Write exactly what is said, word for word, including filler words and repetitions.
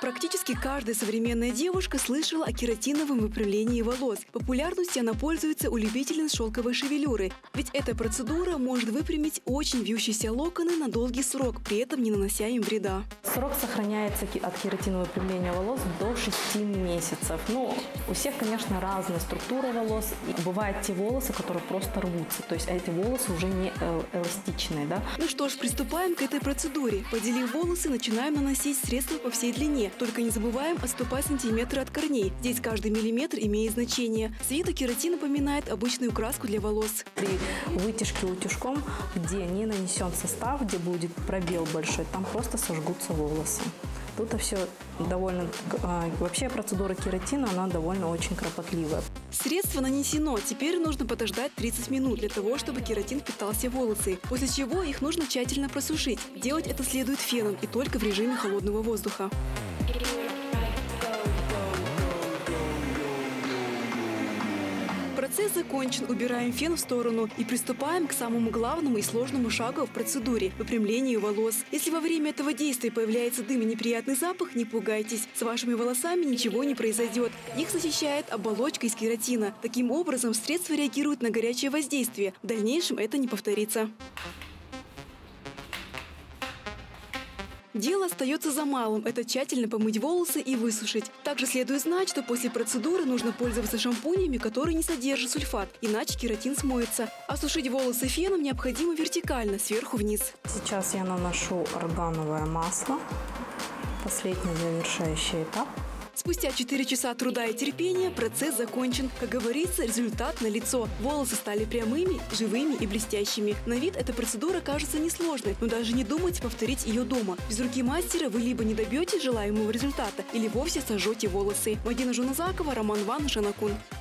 Практически каждая современная девушка слышала о кератиновом выпрямлении волос. Популярностью она пользуется у любительниц шелковой шевелюры, ведь эта процедура может выпрямить очень вьющиеся локоны на долгий срок, при этом не нанося им вреда. Срок сохраняется от кератинового выпрямления волос до шести месяцев. Ну, у всех, конечно, разная структура волос. И бывают те волосы, которые просто рвутся, то есть эти волосы уже не эластичные, да? Ну что ж, приступаем к этой процедуре. Поделив волосы, начинаем наносить средства по всей длине. Только не забываем отступать сантиметры от корней. Здесь каждый миллиметр имеет значение. С виду кератин напоминает обычную краску для волос. При вытяжке утюжком, где не нанесен состав, где будет пробел большой, там просто сожгутся волосы. Тут все довольно... Вообще процедура кератина, она довольно очень кропотливая. Средство нанесено. Теперь нужно подождать тридцать минут для того, чтобы кератин впитался в волосы. После чего их нужно тщательно просушить. Делать это следует феном и только в режиме холодного воздуха. Процесс закончен, убираем фен в сторону и приступаем к самому главному и сложному шагу в процедуре – выпрямлению волос. Если во время этого действия появляется дым и неприятный запах, не пугайтесь. С вашими волосами ничего не произойдет. Их защищает оболочка из кератина. Таким образом, средство реагирует на горячее воздействие. В дальнейшем это не повторится. Дело остается за малым – это тщательно помыть волосы и высушить. Также следует знать, что после процедуры нужно пользоваться шампунями, которые не содержат сульфат, иначе кератин смоется. А сушить волосы феном необходимо вертикально, сверху вниз. Сейчас я наношу органовое масло, последний завершающий этап. Спустя четыре часа труда и терпения процесс закончен. Как говорится, результат налицо. Волосы стали прямыми, живыми и блестящими. На вид эта процедура кажется несложной, но даже не думайте повторить ее дома. Без руки мастера вы либо не добьетесь желаемого результата, или вовсе сожжете волосы. Мадина Жуназакова, Роман Ван, Жанакун.